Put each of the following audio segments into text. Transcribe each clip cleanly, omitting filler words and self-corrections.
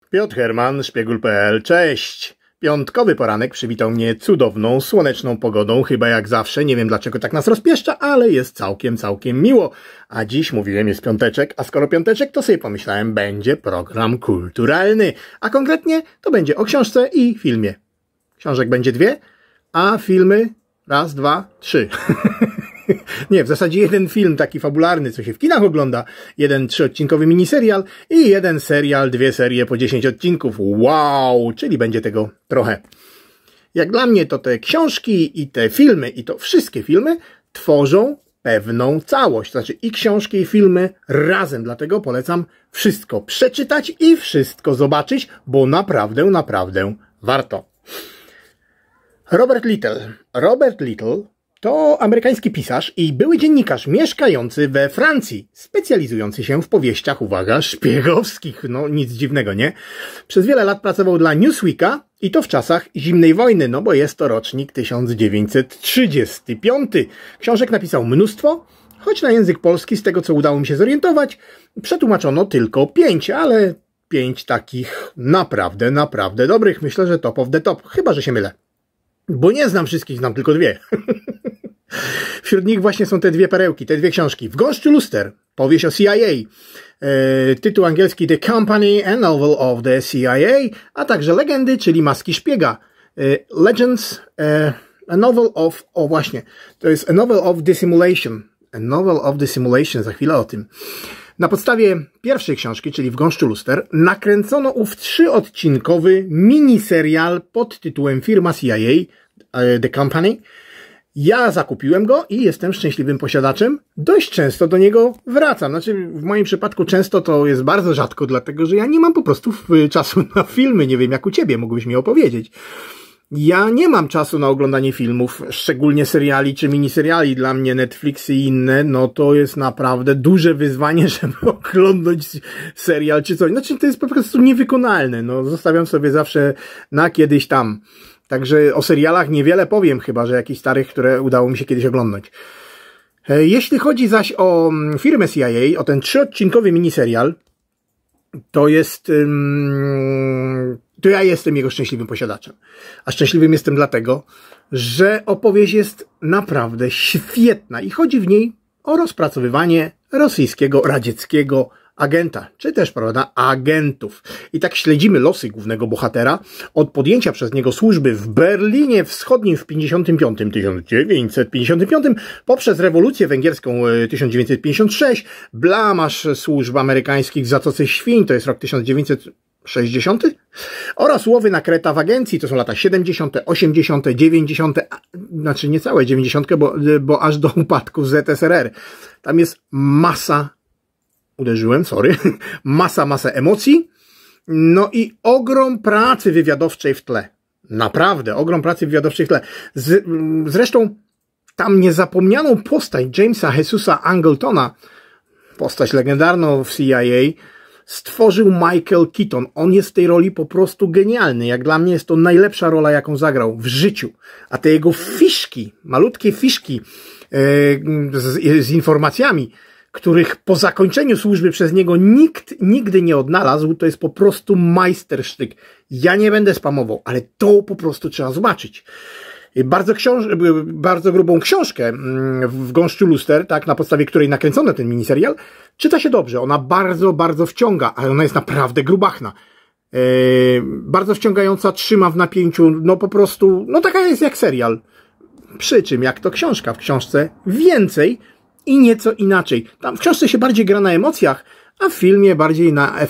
Piotr Herman, Szpiegul.pl. Cześć! Piątkowy poranek przywitał mnie cudowną, słoneczną pogodą, chyba jak zawsze. Nie wiem dlaczego tak nas rozpieszcza, ale jest całkiem miło. A dziś, mówiłem, jest piąteczek, a skoro piąteczek, to sobie pomyślałem, będzie program kulturalny. A konkretnie to będzie o książce i filmie. Książek będzie 2, a filmy 1, 2, 3. Nie, w zasadzie jeden film taki fabularny, co się w kinach ogląda, jeden 3-odcinkowy miniserial i jeden serial, 2 serie po 10 odcinków. Wow! Czyli będzie tego trochę. Jak dla mnie to te książki i te filmy, i to wszystkie filmy tworzą pewną całość. Znaczy i książki, i filmy razem. Dlatego polecam wszystko przeczytać i wszystko zobaczyć, bo naprawdę warto. Robert Little to amerykański pisarz i były dziennikarz mieszkający we Francji, specjalizujący się w powieściach, uwaga, szpiegowskich, no nic dziwnego, nie? Przez wiele lat pracował dla Newsweeka i to w czasach zimnej wojny, no bo jest to rocznik 1935. Książek napisał mnóstwo, choć na język polski, z tego co udało mi się zorientować, przetłumaczono tylko 5, ale 5 takich naprawdę dobrych. Myślę, że top of the top, chyba że się mylę. Bo nie znam wszystkich, znam tylko 2. Wśród nich właśnie są te 2 perełki, te 2 książki. W gąszczu luster, powieść o CIA, tytuł angielski The Company, a Novel of the CIA, a także Legendy, czyli Maski Szpiega. Legends, a novel of, właśnie, to jest A Novel of Dissimulation. A Novel of Dissimulation, za chwilę o tym. Na podstawie pierwszej książki, czyli W gąszczu luster, nakręcono ów 3-odcinkowy miniserial pod tytułem Firma CIA, The Company. Ja zakupiłem go i jestem szczęśliwym posiadaczem. Dość często do niego wracam. Znaczy w moim przypadku często to jest bardzo rzadko, dlatego że ja nie mam po prostu czasu na filmy. Nie wiem jak u ciebie, mógłbyś mi opowiedzieć. Ja nie mam czasu na oglądanie filmów, szczególnie seriali czy miniseriali. Dla mnie Netflix i inne, no to jest naprawdę duże wyzwanie, żeby oglądać serial czy coś. Znaczy to jest po prostu niewykonalne. No zostawiam sobie zawsze na kiedyś tam. Także o serialach niewiele powiem, chyba że jakichś starych, które udało mi się kiedyś oglądać. Jeśli chodzi zaś o firmę CIA, o ten 3-odcinkowy miniserial, to ja jestem jego szczęśliwym posiadaczem. A szczęśliwym jestem dlatego, że opowieść jest naprawdę świetna i chodzi w niej o rozpracowywanie rosyjskiego, radzieckiego agenta, czy też, prawda, agentów. I tak śledzimy losy głównego bohatera od podjęcia przez niego służby w Berlinie Wschodnim w 1955, poprzez rewolucję węgierską 1956, blamaż służb amerykańskich w Zatoce Świń, to jest rok 1960, oraz łowy na Kreta w agencji, to są lata 70., 80., 90., znaczy nie całe 90., bo aż do upadku ZSRR. Tam jest masa masa emocji, no i ogrom pracy wywiadowczej w tle. Naprawdę, ogrom pracy wywiadowczej w tle. Zresztą tam niezapomnianą postać Jamesa Jesusa Angletona, postać legendarną w CIA, stworzył Michael Keaton. On jest w tej roli po prostu genialny. Jak dla mnie jest to najlepsza rola, jaką zagrał w życiu. A te jego fiszki, malutkie fiszki z informacjami, których po zakończeniu służby przez niego nikt nigdy nie odnalazł, to jest po prostu majstersztyk. Ja nie będę spamował, ale to po prostu trzeba zobaczyć. Bardzo grubą książkę w gąszczu luster, tak, na podstawie której nakręcono ten miniserial, czyta się dobrze. Ona bardzo wciąga, ale ona jest naprawdę grubachna. Bardzo wciągająca, trzyma w napięciu, no po prostu, no taka jest jak serial. Przy czym jak to książka, w książce więcej i nieco inaczej. Tam w książce się bardziej gra na emocjach, a w filmie bardziej na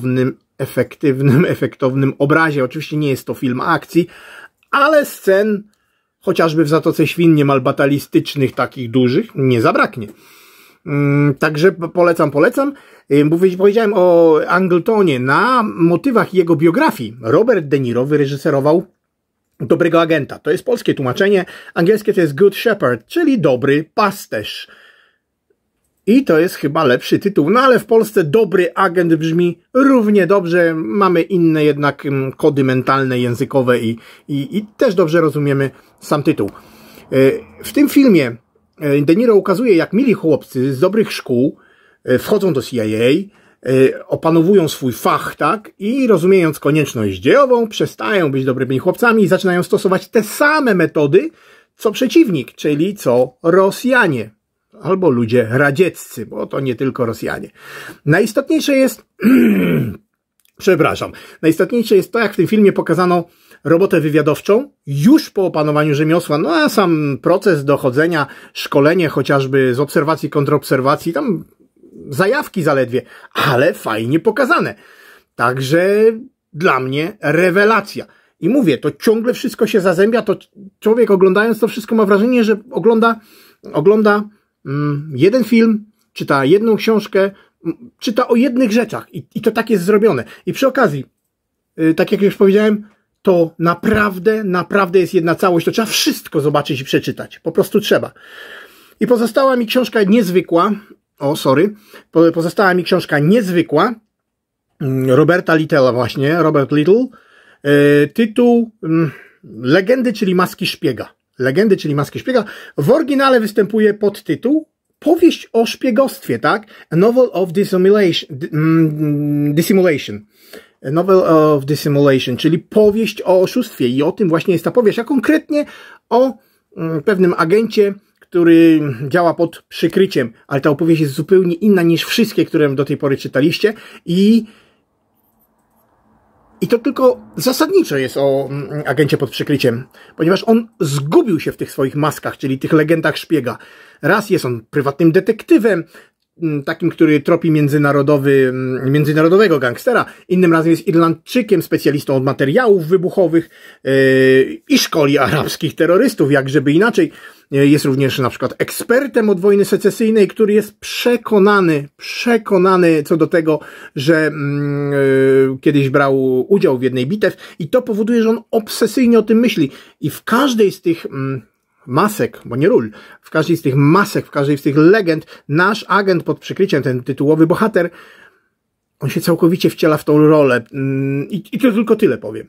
efektownym obrazie. Oczywiście nie jest to film akcji, ale scen, chociażby w Zatoce Świń, niemal batalistycznych, takich dużych, nie zabraknie. Także polecam. Powiedziałem o Angletonie. Na motywach jego biografii Robert De Niro wyreżyserował Dobrego agenta. To jest polskie tłumaczenie. Angielskie to jest Good Shepherd, czyli Dobry pasterz. I to jest chyba lepszy tytuł. No ale w Polsce Dobry agent brzmi równie dobrze. Mamy inne jednak kody mentalne, językowe i też dobrze rozumiemy sam tytuł. W tym filmie De Niro ukazuje, jak mili chłopcy z dobrych szkół wchodzą do CIA, opanowują swój fach, tak? I rozumiejąc konieczność dziejową, przestają być dobrymi chłopcami i zaczynają stosować te same metody, co przeciwnik, czyli co Rosjanie. Albo ludzie radzieccy, bo to nie tylko Rosjanie. Najistotniejsze jest, najistotniejsze jest to, jak w tym filmie pokazano robotę wywiadowczą już po opanowaniu rzemiosła, no a sam proces dochodzenia, szkolenie chociażby z obserwacji, kontrobserwacji, tam zajawki zaledwie, ale fajnie pokazane. Także dla mnie rewelacja. I mówię, to ciągle wszystko się zazębia, to człowiek oglądając to wszystko ma wrażenie, że ogląda jeden film, czyta jedną książkę, czyta o jednych rzeczach i to tak jest zrobione. I przy okazji, tak jak już powiedziałem, to naprawdę jest jedna całość, to trzeba wszystko zobaczyć i przeczytać, po prostu trzeba. I pozostała mi książka niezwykła, pozostała mi książka niezwykła, Roberta Little'a właśnie, Robert Little, tytuł Legendy, czyli Maski Szpiega. Legendy, czyli Maski Szpiega. W oryginale występuje podtytuł Powieść o szpiegostwie, tak? A Novel of Dissimulation. A Novel of Dissimulation, czyli powieść o oszustwie. I o tym właśnie jest ta powieść, a konkretnie o pewnym agencie, który działa pod przykryciem. Ale ta opowieść jest zupełnie inna niż wszystkie, które do tej pory czytaliście. I to tylko zasadniczo jest o agencie pod przykryciem, ponieważ on zgubił się w tych swoich maskach, czyli tych legendach szpiega. Raz jest on prywatnym detektywem, takim, który tropi międzynarodowego gangstera. Innym razem jest Irlandczykiem, specjalistą od materiałów wybuchowych i szkoli arabskich terrorystów, jak żeby inaczej. Jest również na przykład ekspertem od wojny secesyjnej, który jest przekonany co do tego, że kiedyś brał udział w jednej bitew i to powoduje, że on obsesyjnie o tym myśli. I w każdej z tych masek, bo nie ról, w każdej z tych masek, w każdej z tych legend, nasz agent pod przykryciem, ten tytułowy bohater, on się całkowicie wciela w tą rolę. I to tylko tyle powiem.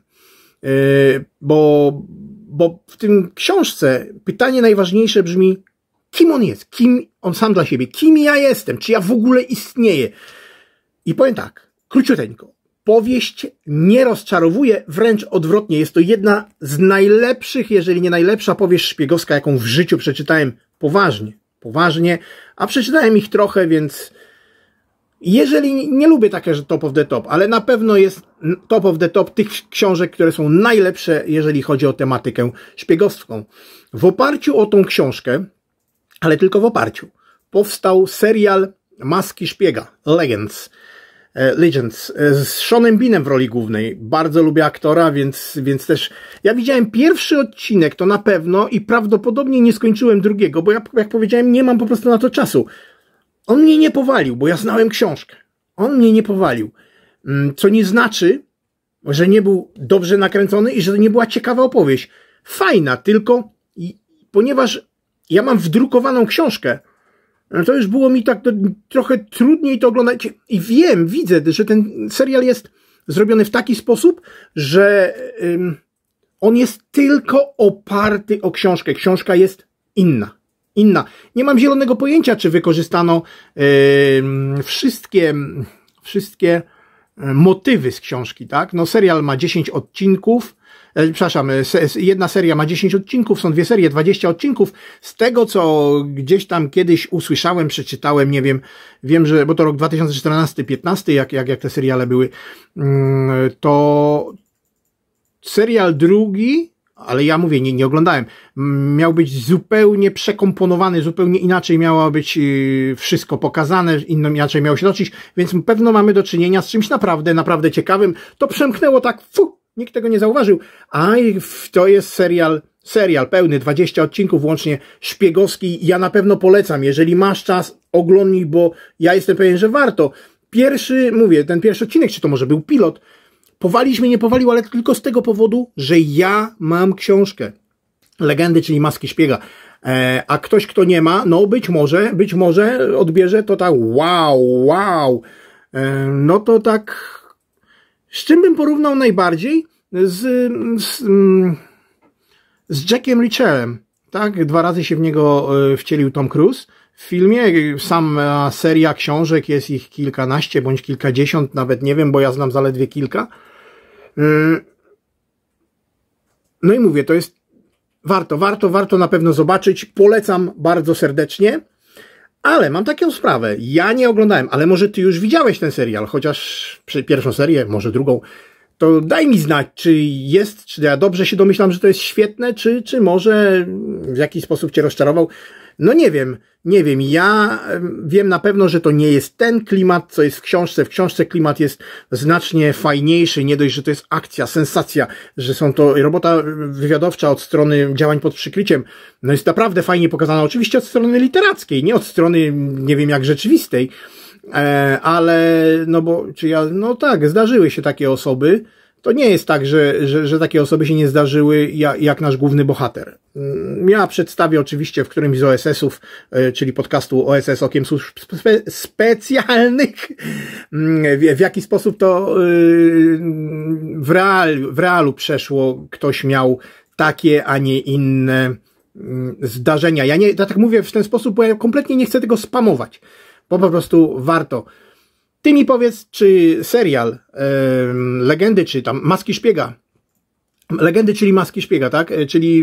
Bo w tym książce pytanie najważniejsze brzmi, kim on jest, kim on sam dla siebie, kim ja jestem, czy ja w ogóle istnieję. I powiem tak, króciuteńko, powieść nie rozczarowuje, wręcz odwrotnie, jest to jedna z najlepszych, jeżeli nie najlepsza powieść szpiegowska, jaką w życiu przeczytałem poważnie, a przeczytałem ich trochę, więc jeżeli nie lubię takie, że top of the top, ale na pewno jest top of the top tych książek, które są najlepsze, jeżeli chodzi o tematykę szpiegowską. W oparciu o tą książkę, ale tylko w oparciu, powstał serial Maski Szpiega, Legends, z Seanem Beanem w roli głównej. Bardzo lubię aktora, więc też ja widziałem pierwszy odcinek, to na pewno, i prawdopodobnie nie skończyłem drugiego, bo ja, jak powiedziałem, nie mam po prostu na to czasu. On mnie nie powalił, bo ja znałem książkę. On mnie nie powalił. Co nie znaczy, że nie był dobrze nakręcony i że to nie była ciekawa opowieść. Fajna, tylko ponieważ ja mam wdrukowaną książkę, to już było mi tak trochę trudniej to oglądać. I widzę, że ten serial jest zrobiony w taki sposób, że on jest tylko oparty o książkę. Książka jest inna. Nie mam zielonego pojęcia, czy wykorzystano wszystkie motywy z książki, tak? No serial ma 10 odcinków, jedna seria ma 10 odcinków, są dwie serie, 20 odcinków. Z tego, co gdzieś tam kiedyś usłyszałem, przeczytałem, nie wiem, że, bo to rok 2014-15, jak te seriale były, to serial drugi, ale ja mówię, nie oglądałem, miał być zupełnie przekomponowany, zupełnie inaczej miało być wszystko pokazane, inaczej miało się toczyć, więc pewno mamy do czynienia z czymś naprawdę ciekawym. To przemknęło tak, nikt tego nie zauważył, a to jest serial pełny, 20 odcinków łącznie, szpiegowski. Ja na pewno polecam, jeżeli masz czas, oglądnij, bo ja jestem pewien, że warto. Ten pierwszy odcinek, czy to może był pilot, powalić mnie nie powalił, ale tylko z tego powodu, że ja mam książkę. Legendy, czyli Maski Szpiega. A ktoś, kto nie ma, no być może odbierze to tak wow. No to tak, z czym bym porównał najbardziej? Z Jackiem Reacherem. Tak? 2 razy się w niego wcielił Tom Cruise. w filmie. Sama seria książek, jest ich kilkanaście bądź kilkadziesiąt, nawet nie wiem, bo ja znam zaledwie kilka. No i mówię, to jest warto na pewno zobaczyć. Polecam bardzo serdecznie. Ale mam taką sprawę. Ja nie oglądałem, ale może ty już widziałeś ten serial, chociaż pierwszą serię, może drugą. To daj mi znać, czy ja dobrze się domyślam, że to jest świetne, czy może w jakiś sposób cię rozczarował. No nie wiem. Ja wiem na pewno, że to nie jest ten klimat, co jest w książce. W książce klimat jest znacznie fajniejszy. Nie dość, że to jest akcja, sensacja, że są to robota wywiadowcza od strony działań pod przykryciem. No jest naprawdę fajnie pokazana. Oczywiście od strony literackiej, nie od strony, nie wiem jak rzeczywistej. Ale, no tak, zdarzyły się takie osoby. To nie jest tak, że takie osoby się nie zdarzyły jak nasz główny bohater. Ja przedstawię oczywiście w którymś z OSS-ów, czyli podcastu OSS Okiem Służb Specjalnych, w jaki sposób to w realu przeszło. Ktoś miał takie, a nie inne zdarzenia. Ja tak mówię w ten sposób, bo ja kompletnie nie chcę tego spamować, bo po prostu warto. Ty mi powiedz, czy serial Legendy, czy tam Maski Szpiega, Legendy, czyli Maski Szpiega, tak? Czyli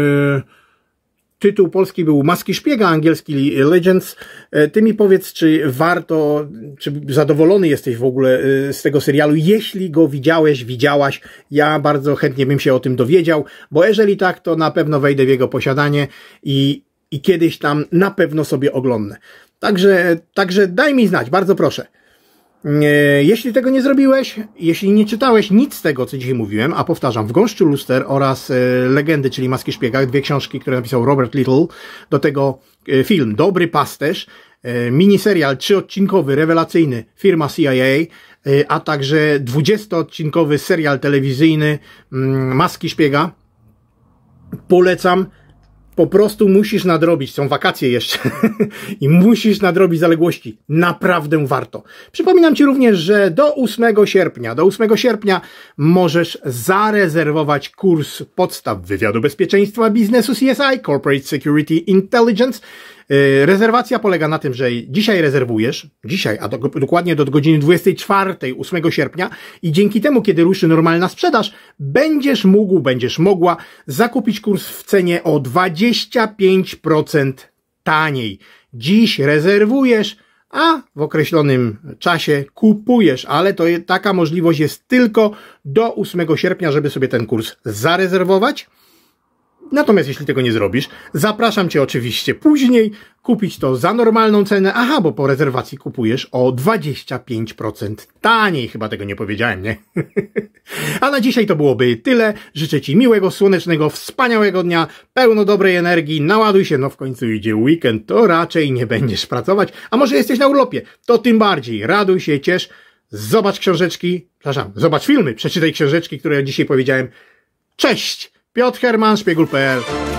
tytuł polski był Maski Szpiega, angielski Legends. Ty mi powiedz, czy warto, czy zadowolony jesteś w ogóle z tego serialu, jeśli go widziałaś. Ja bardzo chętnie bym się o tym dowiedział, bo jeżeli tak, to na pewno wejdę w jego posiadanie i kiedyś tam na pewno sobie oglądnę. Także daj mi znać, bardzo proszę. Jeśli tego nie zrobiłeś, jeśli nie czytałeś nic z tego, co dzisiaj mówiłem, a powtarzam, W gąszczu luster oraz Legendy, czyli Maski Szpiega, 2 książki, które napisał Robert Little, do tego film Dobry Pasterz, miniserial 3-odcinkowy, rewelacyjny, firma CIA, a także 20-odcinkowy serial telewizyjny Maski Szpiega. Polecam. Po prostu musisz nadrobić, są wakacje jeszcze i musisz nadrobić zaległości. Naprawdę warto. Przypominam Ci również, że do 8 sierpnia możesz zarezerwować kurs podstaw wywiadu bezpieczeństwa biznesu CSI, Corporate Security Intelligence. Rezerwacja polega na tym, że dzisiaj rezerwujesz, a dokładnie do godziny 24, 8 sierpnia i dzięki temu, kiedy ruszy normalna sprzedaż, będziesz mogła zakupić kurs w cenie o 25% taniej. Dziś rezerwujesz, a w określonym czasie kupujesz, ale taka możliwość jest tylko do 8 sierpnia, żeby sobie ten kurs zarezerwować. Natomiast jeśli tego nie zrobisz, zapraszam Cię oczywiście później kupić to za normalną cenę. Aha, bo po rezerwacji kupujesz o 25% taniej. Chyba tego nie powiedziałem, nie? A na dzisiaj to byłoby tyle. Życzę Ci miłego, słonecznego, wspaniałego dnia, pełno dobrej energii. Naładuj się, w końcu idzie weekend, to raczej nie będziesz pracować. A może jesteś na urlopie, to tym bardziej. Raduj się, ciesz, zobacz zobacz filmy, przeczytaj książeczki, które dzisiaj powiedziałem. Cześć! Piotr Herman, Szpiegul.pl